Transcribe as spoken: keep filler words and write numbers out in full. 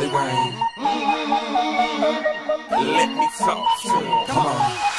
let it rain. Let me talk to him. Come on.